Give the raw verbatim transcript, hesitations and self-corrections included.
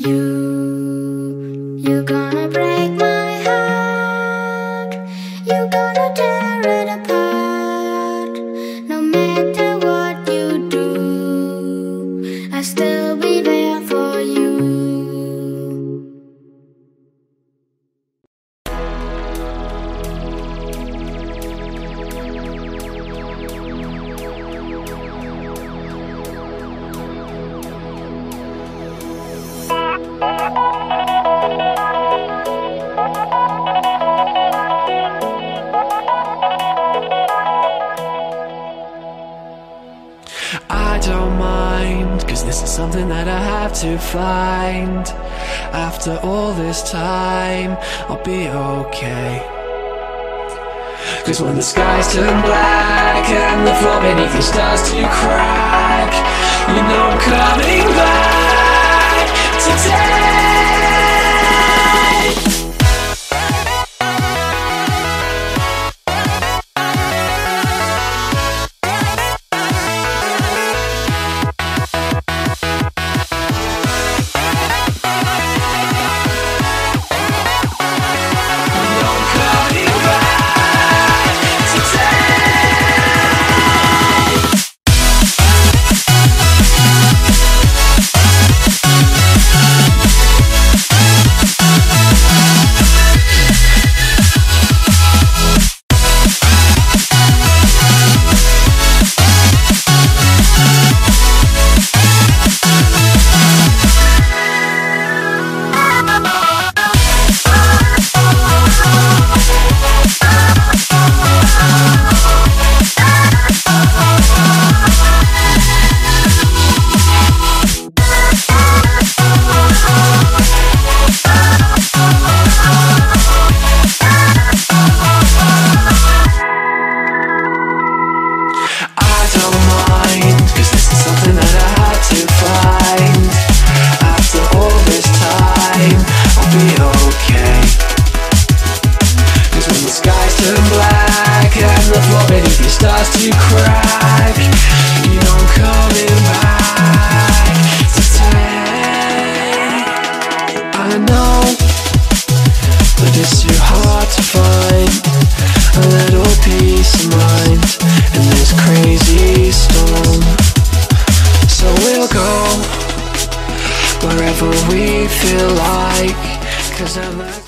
You, you're gonna break my heart. You're gonna tear it apart. No matter what you do, I'll still be there for you. I don't mind, cause this is something that I have to find. After all this time, I'll be okay. Cause when the skies turn black and the floor beneath you starts to crack, you know I'm coming back today. Starts to crack, you know I'm coming back today. I know that it's too hard to find a little peace of mind in this crazy storm. So we'll go wherever we feel like, cause I'm not